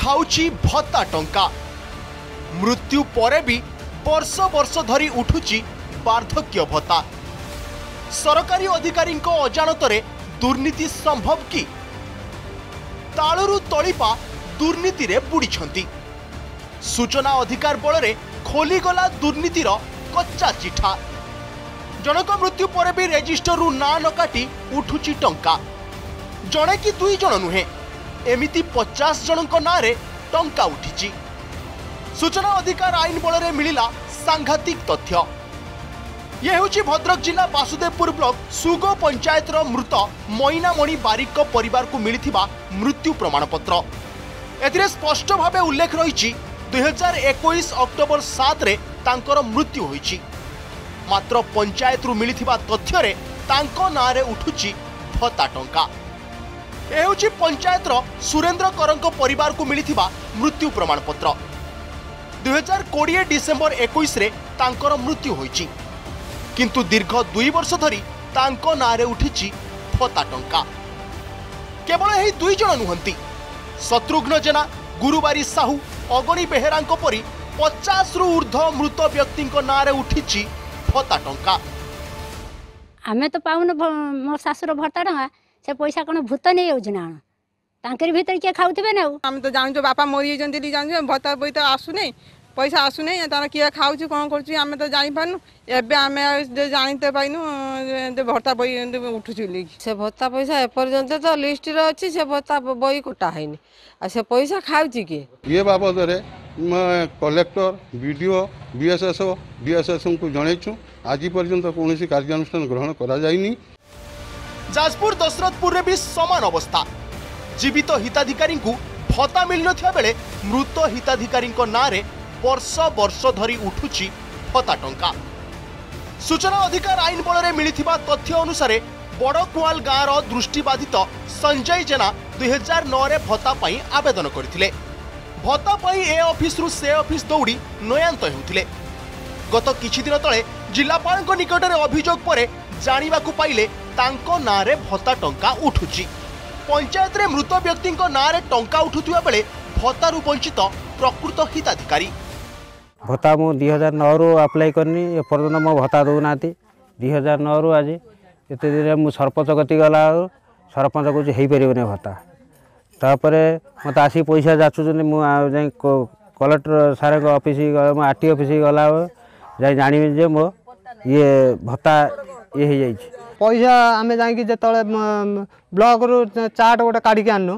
खाउची भत्ता टंका। मृत्यु परे भी वर्ष वर्ष धरी उठुची वार्धक्य भत्ता। सरकारी अधिकारी अजाणतरे दुर्नीति संभव कि? तालुरु तलिपा दुर्नीति रे बुड़ीछंती। सूचना अधिकार बल रे खोलीगला दुर्नीतिर कच्चा चिठा। जनक मृत्यु पर भी रेजिस्टर रु ना न काटी उठुची टंका। जणे कि दुई जण नुहे, एमिति 50 जनक नारे टंका उठिची। सूचना अधिकार आईन बल रे मिलिला सांघातिक तथ्य। यह होची भद्रक जिला बासुदेवपुर ब्लॉक सुगो पंचायत रो मृत मैनामणि बारिक को परिवार को मिलिथिबा मृत्यु प्रमाणपत्र। एथिरे स्पष्ट भावे उल्लेख रही 2021 अक्टोबर 7 रे तांकर मृत्यु होईची। मात्र पंचायत रु मिलिथिबा तथ्य रे तांको नारे उठुची भत्ता टंका। ए होची पंचायत रो सुरेंद्र करंक परिवार को मिलिथिबा मृत्यु प्रमाणपत्र। 2020 डिसेंबर 21 रे तांकर मृत्यु होईची, किंतु दीर्घ 2 वर्ष धरी तांको नारे उठिची भत्ता टंका। केवल यही दुई जण नुहंती, शत्रुघ्न जेना, गुरुबारी साहू, अगणी बेहेरांको परी 50 रु ऊर्ध्व मृत व्यक्ति नारे उठिची भत्ता टंका। आमे तो पाउन मो सासुर भत्ता टंका, से पैसा कोन भूत नै होजना ना तांकर भीतर के खाउथिबे ना। हम तो जानजो बापा मरि जंती जानजो भत्ता पैसा आसु नै, पैसा आसु नै, तार किया खाउछु कोन करछु आमे तो जानि पानु। एबे आमे जानिते पाइनु भत्ता पै उठुछु लेकी। से भत्ता पैसा ए पर्यंत तो लिस्ट रे अछि, से भत्ता बई कोटा हैनी आ से पैसा खाउछि के। ये बाबद रे कलेक्टर, बीडीओ, बीएसएसओ, डीएसएसओ को जणैछु। आज पर्यंत कोनोसी कार्यानुष्ठान ग्रहण करा जाइनी। जाजपुर दशरथपुर रे भी समान अवस्था। जीवित हिताधिकारी को भत्ता मिल नथिया बेले मृत हिताधिकारी नारे वर्ष वर्ष धरी उठुची भत्ता टंका। सूचना अधिकार आईन बल रे मिलिथिबा तथ्य अनुसार बड़कुआल गाँवर दृष्टिबाधित संजय जेना 2009 रे भत्ता पाई आवेदन करथिले। भत्ता पाई ए ऑफिस रु से ऑफिस दौड़ी नयांत हेउथिले। गत किछि दिन तले जिलापाल निकट में अभियोग पर जानिबाकु पाइले तांको नारे भत्ता टंका उठुची। पंचायत रे मृत व्यक्ति नारे टंका उठुथिबा बेले भत्तारु वंचित प्रकृत हिताधिकारी। भत्ता मु 2009 रु अप्लाई करनी, एपर्यंत मो भत्ता दौना। 2009 रु आज एते दिन मु सरपंच गति गला, सरपंच को हो पारे भत्ता। तापर मत आसी पैसा जाचुन, मुझे कलेक्टर सारे ऑफिस आरटी ऑफिस गला जाए जानी जे मो ये भत्ता ये हो जाए पैसा। आम जा ब्लॉक रु चार्ट गोटे काढ़ी आनु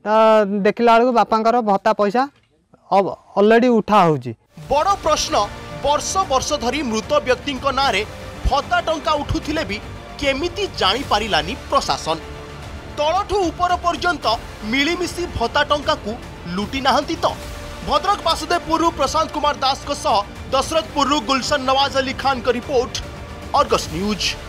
देखला बेलू बापा भत्ता पैसा ऑलरेडी उठा होची। बड़ प्रश्न, वर्ष वर्ष धरी मृत व्यक्ति नारे भत्ता टंका उठुथिले भी केमिति जानी पारिलानी प्रशासन। तलठू ऊपर पर्यंत मिलीमिशी भत्ता टंका को लुटी नाहंती तो। भद्रक बासुदेवपुर प्रशांत कुमार दास दशरथपुर गुलशन नवाज अली खान का रिपोर्ट, अर्गस न्यूज।